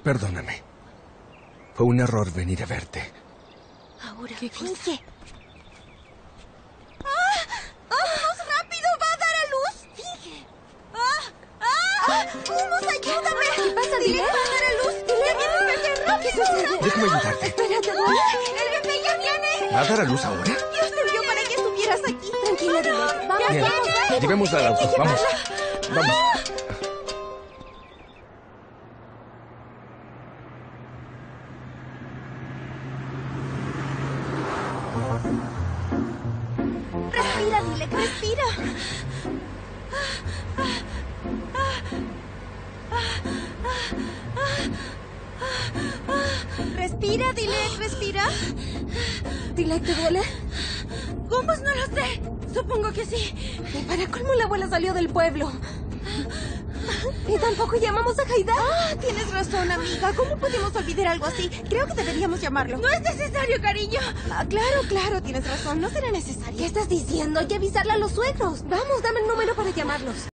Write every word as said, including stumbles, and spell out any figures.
Perdóname. Fue un error venir a verte. Ahora, ¿Qué cosa? finge. ¡Ah! ¡Vamos, rápido! ¡Va a dar a luz! Finge. ¡Ah! ¡Ah! ¡Humos, ayúdame! ¿Qué pasa, Dile? ¡Va a dar a luz! ¡Ya viene el bebé! ¡Rápido! ¿Qué sucede? Déjame ayudarte. Espérate, Dole. ¡El bebé ya viene! ¿Va a dar a luz ahora? Dios te vio para que estuvieras aquí. Tranquila, Dile. Vamos, Bien. vamos, vamos. Llevémosla al auto. Vamos. Vamos. Respira, Dile, respira. Respira, Dilek, respira. Dilek, ¿te duele? ¿Cómo? No lo sé. Supongo que sí. Y para colmo, la abuela salió del pueblo. Y tampoco llamamos a Haidar. Ah, tienes razón, amiga. ¿Cómo podemos olvidar algo así? Creo que deberíamos llamarlo. No es necesario, cariño. Ah, claro, claro, tienes razón. No será necesario. ¿Qué estás diciendo? Hay que avisarle a los suegros. Vamos, dame el número para llamarlos.